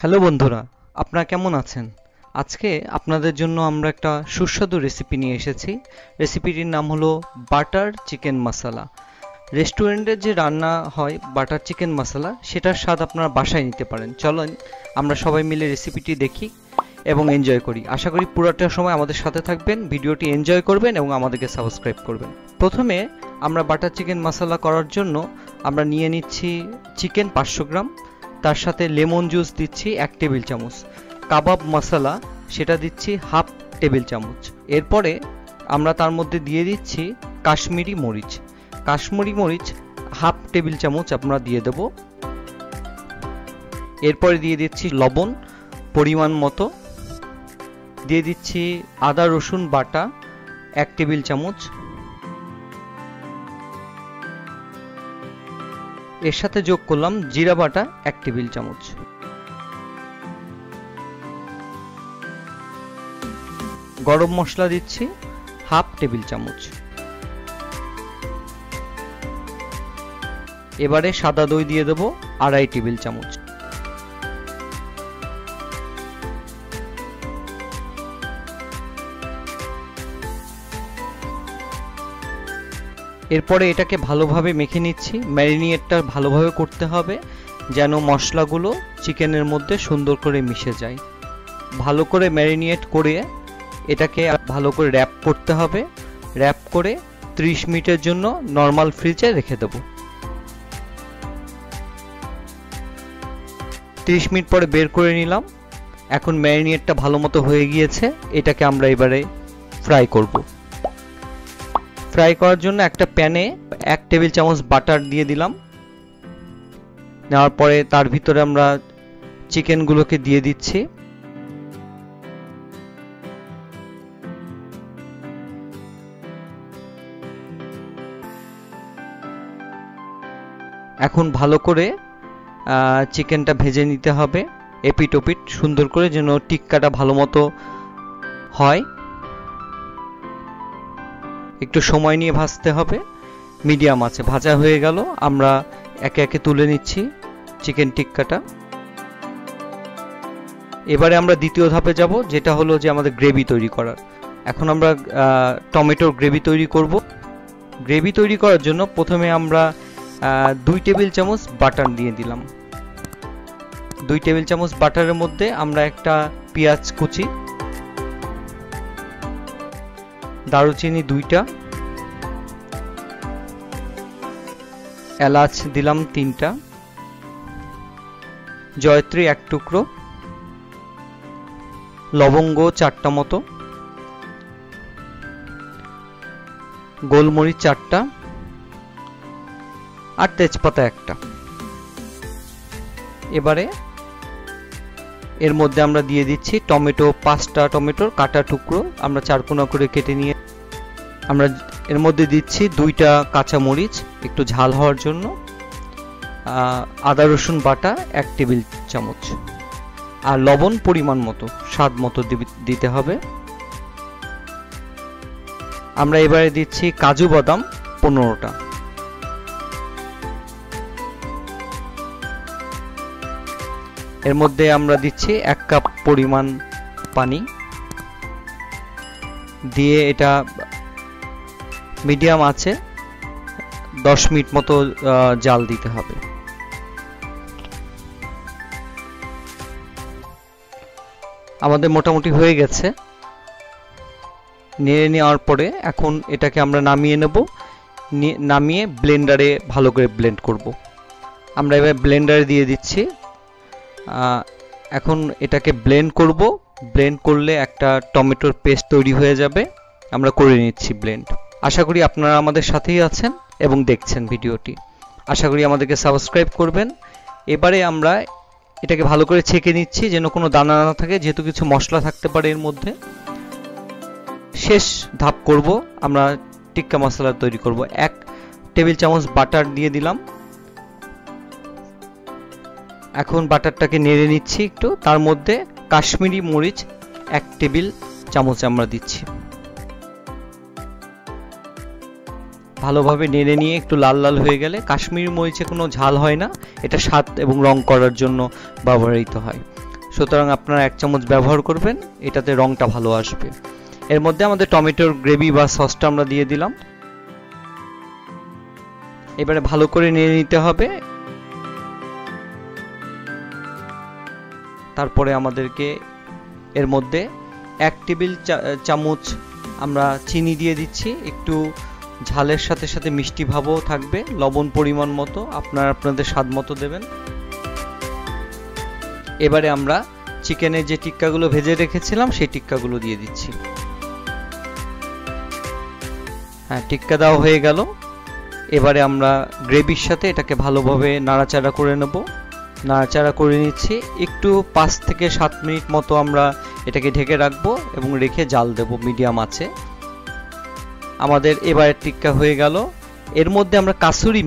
Hello বন্ধুরা, আপনারা কেমন আছেন? আজকে আপনাদের জন্য আমরা একটা সুস্বাদু রেসিপি নিয়ে এসেছি। রেসিপিটির নাম হলো বাটার চিকেন মশলা। রেস্টুরেন্টের যে রান্না হয় বাটার চিকেন মশলা, সেটার স্বাদ আপনারা বাসায় নিতে পারেন। চলুন আমরা সবাই মিলে রেসিপিটি দেখি এবং এনজয় করি। আশা করি পুরোটা সময় আমাদের সাথে থাকবেন, ভিডিওটি এনজয় করবেন এবং আমাদেরকে সাবস্ক্রাইব করবেন। প্রথমে আমরা বাটার চিকেন মশলা করার জন্য আমরা নিয়ে নিচ্ছি চিকেন 500 গ্রাম, তার সাথে লেমন জুস দিচ্ছি 1 টেবিল চামচ, কাবাব মশলা সেটা দিচ্ছি হাফ টেবিল চামচ। এরপরে আমরা তার মধ্যে দিয়ে দিচ্ছি কাশ্মীরি মরিচ হাফ টেবিল চামচ আমরা দিয়ে দেব। এরপরে দিয়ে দিচ্ছি লবণ পরিমাণ মতো, দিয়ে দিচ্ছি আদা রসুন বাটা 1 টেবিল চামচ, এর সাথে যোগ করলাম জিরা বাটা 1 টেবিল চামচ। গরম মশলা দিচ্ছি হাফ টেবিল চামচ। এবারে সাদা দই দিয়ে দেব 2.5 টেবিল চামচ। এরপরে এটাকে ভালোভাবে মেখে নিচ্ছি। ম্যারিনেটটা ভালোভাবে করতে হবে যেন মশলাগুলো চিকেনের মধ্যে সুন্দর করে মিশে যায়। ভালো করে ম্যারিনেট করে এটাকে ভালো করে র‍্যাপ করতে হবে। র‍্যাপ করে 30 মিনিটের জন্য নরমাল ফ্রিজে রেখে দেব। 30 মিনিট পরে বের করে নিলাম। এখন ম্যারিনেটটা ভালো মতো হয়ে গিয়েছে। এটাকে আমরা এবারে ফ্রাই করব। ফ্রাই করার জন্য একটা প্যানে 1 টেবিল চামচ বাটার দিয়ে দিলাম। নেওয়ার পরে তার ভিতরে আমরা চিকেনগুলোকে দিয়ে দিচ্ছি। এখন ভালো করে চিকেনটা ভেজে নিতে হবে এপিট ওপিট সুন্দর করে, যেন টিক্কাটা ভালো মতো হয়। একটু সময় নিয়ে ভাজতে হবে, মিডিয়াম আছে। ভাজা হয়ে গেল, আমরা একে একে তুলে নিচ্ছি চিকেন টিক্কাটা। এবারে আমরা দ্বিতীয় ধাপে যাব, যেটা হলো যে আমাদের গ্রেভি তৈরি করার। এখন আমরা টমেটোর গ্রেভি তৈরি করব। গ্রেভি তৈরি করার জন্য প্রথমে আমরা 2 টেবিল চামচ বাটার দিয়ে দিলাম। 2 টেবিল চামচ বাটারের মধ্যে আমরা একটা পেঁয়াজ কুচি, দারুচিনি 2টা, এলাচ দিলাম 3টা, জয়ত্রী 1 টুকরো, লবঙ্গ 4টা মতো, গোলমরিচ 4টা আর তেজপাতা 1টা। এবারে এর মধ্যে আমরা দিয়ে দিচ্ছি টমেটো 5টা টমেটোর কাটা টুকরো আমরা 4 কোনা করে কেটে নিয়ে আমরা এর মধ্যে দিচ্ছি 2টা কাঁচা মরিচ একটু ঝাল হওয়ার জন্য, আদা রসুন বাটা 1 টেবিল চামচ আর লবণ পরিমাণ মতো স্বাদ মতো দিতে হবে। আমরা এবারে দিচ্ছি কাজু বাদাম 15টা। এর মধ্যে আমরা দিচ্ছি 1 কাপ পরিমাণ পানি দিয়ে এটা মিডিয়াম আছে 10 মিনিট মতো জাল দিতে হবে। আমাদের মোটামুটি হয়ে গেছে। নেড়ে নেওয়ার পরে এখন এটাকে আমরা নামিয়ে নেব। নামিয়ে ব্লেন্ডারে ভালো করে ব্লেন্ড করব। আমরা এবার ব্লেন্ডারে দিয়ে দিচ্ছি। এখন এটাকে ব্লেন্ড করব। ব্লেন্ড করলে একটা টমেটোর পেস্ট তৈরি হয়ে যাবে। আমরা করে নিচ্ছি ব্লেন্ড। আশা করি আপনারা আমাদের সাথেই আছেন এবং দেখছেন ভিডিওটি। আশা করি আমাদেরকে সাবস্ক্রাইব করবেন। এবারে আমরা এটাকে ভালো করে ছেঁকে নিচ্ছি যেন কোনো দানা না থাকে, যেহেতু কিছু মশলা থাকতে পারে এর মধ্যে। শেষ ধাপ করব, আমরা টিক্কা মশলা তৈরি করব। 1 টেবিল চামচ বাটার দিয়ে দিলাম। এখন বাটারটাকে নেড়ে নিচ্ছি একটু। তার মধ্যে কাশ্মীরি মরিচ 1 টেবিল চামচ আমরা দিচ্ছি। ভালোভাবে নেড়ে নিয়ে একটু লাল লাল হয়ে গেলে, কাশ্মীরি মরিচে কোনো ঝাল হয় না, এটা স্বাদ এবং রং করার জন্য ব্যবহৃত হয়। সুতরাং আপনারা 1 চামচ ব্যবহার করবেন, এটাতে রংটা ভালো আসবে। এর মধ্যে আমাদের টমেটোর গ্রেভি বা সসটা আমরা দিয়ে দিলাম। এবারে ভালো করে নেড়ে নিতে হবে। তারপরে আমাদেরকে এর মধ্যে 1 টেবিল চামচ আমরা চিনি দিয়ে দিচ্ছি। একটু ঝালের সাথে সাথে মিষ্টি ভাবও থাকবে। লবণ পরিমাণ মতো আপনারা আপনাদের স্বাদ মতো দেবেন। এবারে আমরা চিকেনের যে টিক্কাগুলো ভেজে রেখেছিলাম সেই টিক্কাগুলো দিয়ে দিচ্ছি। হ্যাঁ, টিক্কা দেওয়া হয়ে গেল। এবারে আমরা গ্রেভির সাথে এটাকে ভালোভাবে নাড়াচাড়া করে নেব। নাড়াচাড়া করে নিচ্ছি। একটু 5 থেকে 7 মিনিট মতো আমরা এটাকে ঢেকে রাখবো এবং রেখে জাল দেব মিডিয়াম আঁচে। আমাদের এবারে টিক্কা হয়ে গেল। এর মধ্যে আমরা কাসুরি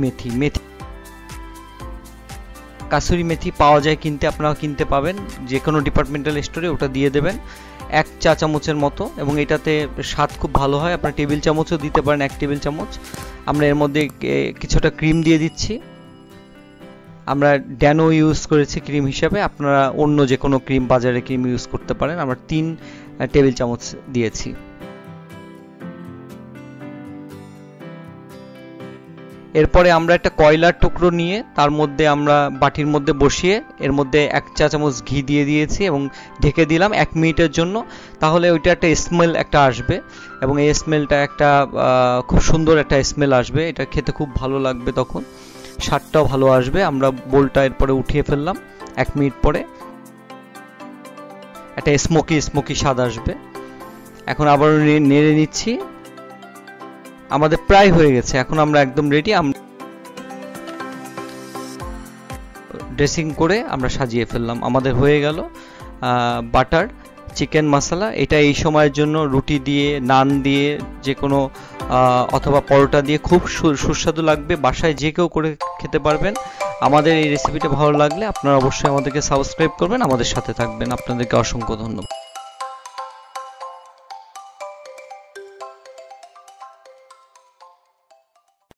মেথি পাওয়া যায় কিনতে, আপনারা কিনতে পাবেন যে কোনো ডিপার্টমেন্টাল স্টোরে, ওটা দিয়ে দেবেন 1 চা চামচের মতো, এবং এটাতে স্বাদ খুব ভালো হয়। আপনারা টেবিল চামচও দিতে পারেন, 1 টেবিল চামচ। আমরা এর মধ্যে কিছুটা ক্রিম দিয়ে দিচ্ছি। আমরা ড্যানো ইউজ করেছি ক্রিম হিসাবে, আপনারা অন্য যে কোনো ক্রিম, বাজারে ক্রিম ইউজ করতে পারেন। আমরা 3 টেবিল চামচ দিয়েছি। এরপরে আমরা একটা কয়লার টুকরো নিয়ে তার মধ্যে আমরা বাটির মধ্যে বসিয়ে এর মধ্যে 1 চা চামচ ঘি দিয়ে দিয়েছি এবং ঢেকে দিলাম 1 মিনিটের জন্য। তাহলে ওইটা একটা স্মেল একটা আসবে এবং এই স্মেলটা একটা খুব সুন্দর একটা স্মেল আসবে। এটা খেতে খুব ভালো লাগবে, তখন স্বাদটাও ভালো আসবে। আমরা বোলটা এরপরে উঠিয়ে ফেললাম। 1 মিনিট পরে একটা স্মোকি স্বাদ আসবে। এখন আবার নেড়ে নিচ্ছি। আমাদের প্রায় হয়ে গেছে, এখন আমরা একদম রেডি। ড্রেসিং করে আমরা সাজিয়ে ফেললাম। আমাদের হয়ে গেল বাটার চিকেন মশলা। এটা এই সময়ের জন্য রুটি দিয়ে, নান দিয়ে, যে কোনো অথবা পরোটা দিয়ে খুব সুস্বাদু লাগবে। বাসায় যে কেউ করে খেতে পারবেন। আমাদের এই রেসিপিটা ভালো লাগলে আপনারা অবশ্যই আমাদেরকে সাবস্ক্রাইব করবেন, আমাদের সাথে থাকবেন। আপনাদেরকে অসংখ্য ধন্যবাদ।